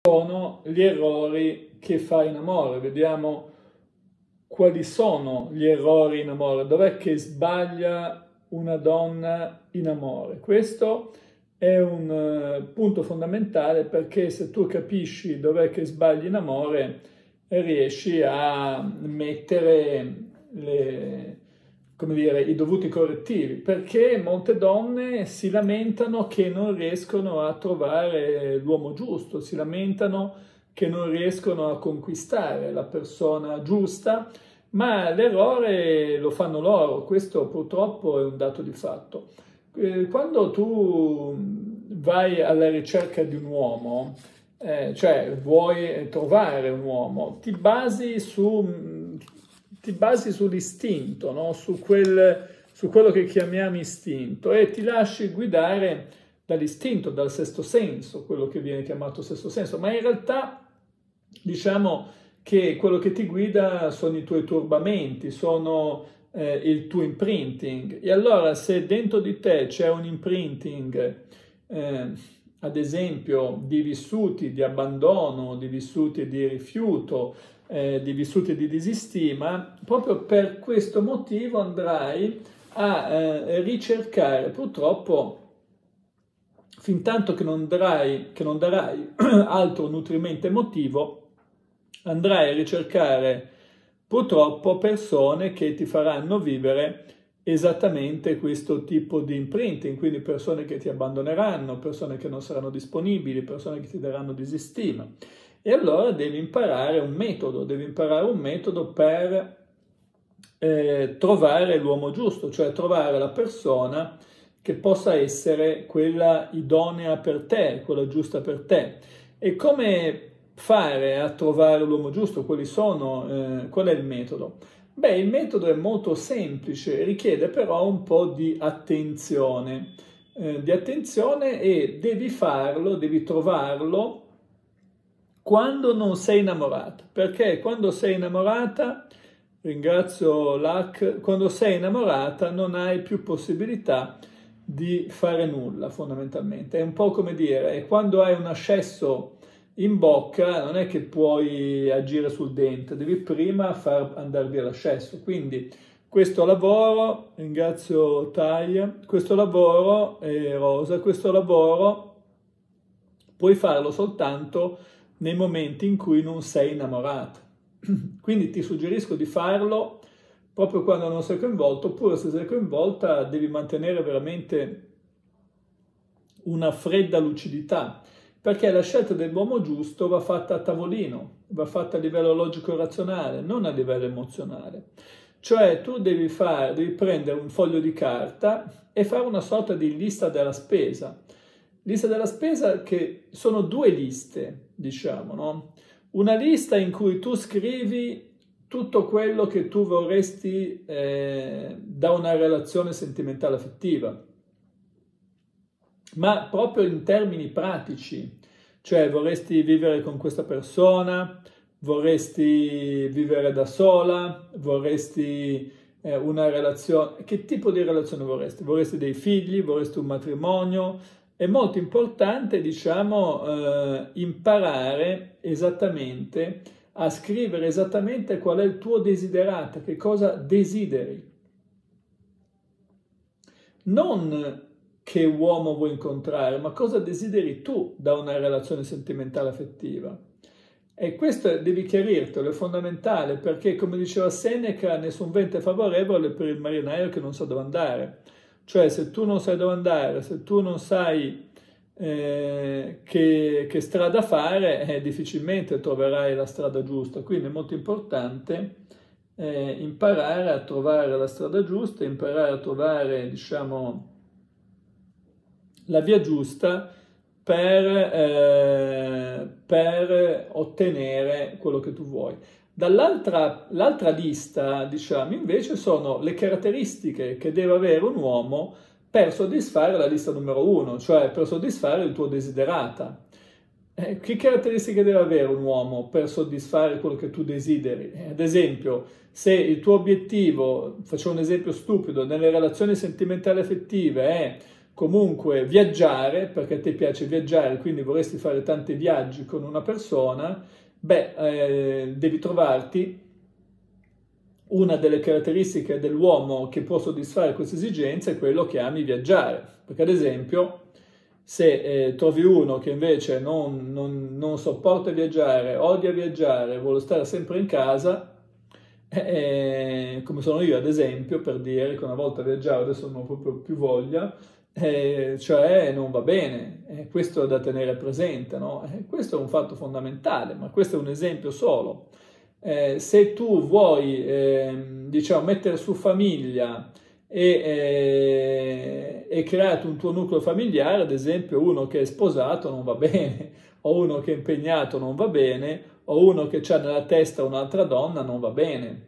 sono gli errori che fa in amore. Vediamo quali sono gli errori in amore, dov'è che sbaglia una donna in amore. Questo è un punto fondamentale, perché se tu capisci dov'è che sbagli in amore riesci a mettere i dovuti correttivi, perché molte donne si lamentano che non riescono a trovare l'uomo giusto, si lamentano che non riescono a conquistare la persona giusta, ma l'errore lo fanno loro. Questo purtroppo è un dato di fatto. Quando tu vai alla ricerca di un uomo, cioè vuoi trovare un uomo, ti basi sull'istinto, no? su quello che chiamiamo istinto, e ti lasci guidare dall'istinto, dal sesto senso, quello che viene chiamato sesto senso, ma in realtà diciamo che quello che ti guida sono i tuoi turbamenti, sono il tuo imprinting. E allora, se dentro di te c'è un imprinting, ad esempio di vissuti di abbandono, di vissuti di rifiuto, di vissuti di disistima, proprio per questo motivo andrai a ricercare, purtroppo, fin tanto che non darai altro nutrimento emotivo, andrai a ricercare purtroppo persone che ti faranno vivere esattamente questo tipo di imprinting, quindi persone che ti abbandoneranno, persone che non saranno disponibili, persone che ti daranno disistima. E allora devi imparare un metodo per trovare l'uomo giusto, cioè trovare la persona che possa essere quella idonea per te, quella giusta per te. E come fare a trovare l'uomo giusto? Qual è il metodo? Beh, il metodo è molto semplice, richiede però un po' di attenzione, e devi trovarlo quando non sei innamorata, perché quando sei innamorata, ringrazio l'Hack, quando sei innamorata non hai più possibilità di fare nulla, fondamentalmente. È un po' come dire, quando hai un ascesso in bocca non è che puoi agire sul dente, devi prima far andare via l'ascesso. Quindi questo lavoro, ringrazio Taglia, questo lavoro, Rosa, questo lavoro puoi farlo soltanto nei momenti in cui non sei innamorata. Quindi ti suggerisco di farlo proprio quando non sei coinvolto, oppure se sei coinvolta devi mantenere veramente una fredda lucidità, perché la scelta dell'uomo giusto va fatta a tavolino, va fatta a livello logico-razionale, non a livello emozionale. Cioè tu devi prendere un foglio di carta e fare una sorta di lista della spesa. Lista della spesa che sono due liste, diciamo, no? Una lista in cui tu scrivi tutto quello che tu vorresti da una relazione sentimentale affettiva, ma proprio in termini pratici, cioè vorresti vivere con questa persona, vorresti vivere da sola, vorresti una relazione, che tipo di relazione vorresti? Vorresti dei figli, vorresti un matrimonio? È molto importante, diciamo, imparare esattamente a scrivere esattamente qual è il tuo desiderato, che cosa desideri. Non che uomo vuoi incontrare, ma cosa desideri tu da una relazione sentimentale affettiva. E questo devi chiarirtelo, è fondamentale, perché come diceva Seneca, nessun vento è favorevole per il marinaio che non sa dove andare. Cioè, se tu non sai dove andare, se tu non sai che strada fare, difficilmente troverai la strada giusta. Quindi è molto importante imparare a trovare la strada giusta, imparare a trovare, diciamo, la via giusta per ottenere quello che tu vuoi. L'altra lista, diciamo, invece sono le caratteristiche che deve avere un uomo per soddisfare la lista numero 1, cioè per soddisfare il tuo desiderata. Che caratteristiche deve avere un uomo per soddisfare quello che tu desideri? Ad esempio, se il tuo obiettivo, faccio un esempio stupido, nelle relazioni sentimentali affettive è comunque viaggiare, perché ti piace viaggiare, quindi vorresti fare tanti viaggi con una persona, devi trovarti una delle caratteristiche dell'uomo che può soddisfare questa esigenza è quello che ami viaggiare, perché ad esempio se trovi uno che invece non sopporta viaggiare, odia viaggiare, vuole stare sempre in casa, come sono io ad esempio, per dire che una volta viaggiavo, adesso non ho proprio più voglia, cioè non va bene, questo è da tenere presente, no? Questo è un fatto fondamentale, ma questo è un esempio solo. Se tu vuoi diciamo, mettere su famiglia e creare un tuo nucleo familiare, ad esempio uno che è sposato non va bene, o uno che è impegnato non va bene, o uno che ha nella testa un'altra donna non va bene.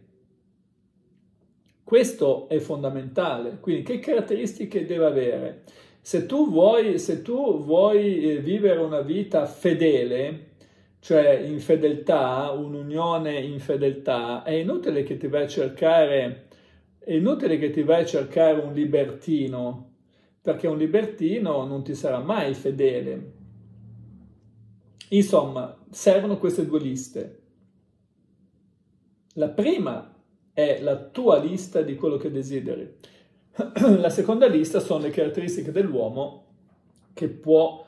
Questo è fondamentale. Quindi che caratteristiche deve avere? Se tu vuoi vivere una vita fedele, cioè in fedeltà, un'unione in fedeltà, è inutile che ti vai a cercare un libertino, perché un libertino non ti sarà mai fedele. Insomma, servono queste due liste. La prima è la tua lista di quello che desideri. La seconda lista sono le caratteristiche dell'uomo che può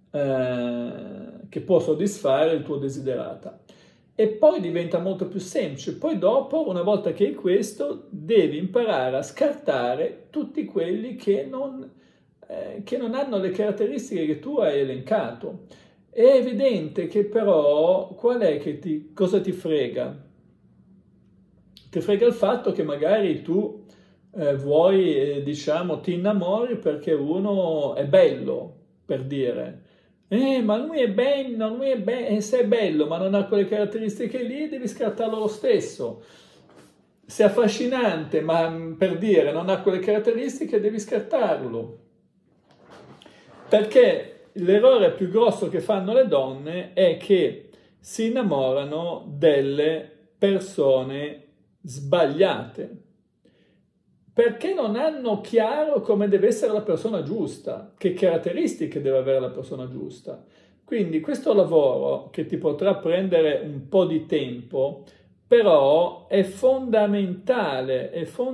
soddisfare il tuo desiderata. E poi diventa molto più semplice. Poi dopo, una volta che hai questo, devi imparare a scartare tutti quelli che non hanno le caratteristiche che tu hai elencato. È evidente che però, cosa ti frega? Ti frega il fatto che magari tu diciamo, ti innamori perché uno è bello, per dire. Ma lui è bello, se è bello ma non ha quelle caratteristiche lì, devi scartarlo lo stesso. Se è affascinante, ma per dire non ha quelle caratteristiche, devi scartarlo. Perché l'errore più grosso che fanno le donne è che si innamorano delle persone sbagliate, perché non hanno chiaro come deve essere la persona giusta, che caratteristiche deve avere la persona giusta. Quindi questo lavoro, che ti potrà prendere un po' di tempo, però è fondamentale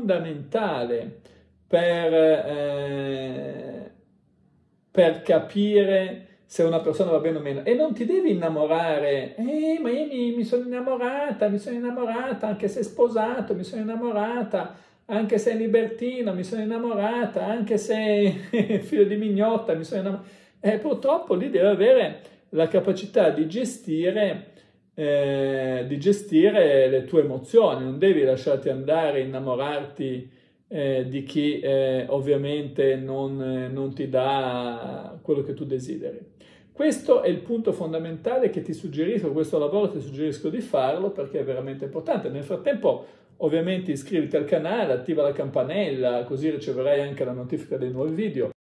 per capire se una persona va bene o meno. E non ti devi innamorare, ma io mi sono innamorata, anche se è sposato, mi sono innamorata, anche se è libertino, mi sono innamorata, anche se è figlio di mignotta, mi sono innamorata. Purtroppo lì deve avere la capacità di gestire le tue emozioni, non devi lasciarti andare, innamorarti di chi ovviamente non ti dà quello che tu desideri. Questo è il punto fondamentale che ti suggerisco, questo lavoro ti suggerisco di farlo perché è veramente importante. Nel frattempo ovviamente iscriviti al canale, attiva la campanella, così riceverai anche la notifica dei nuovi video.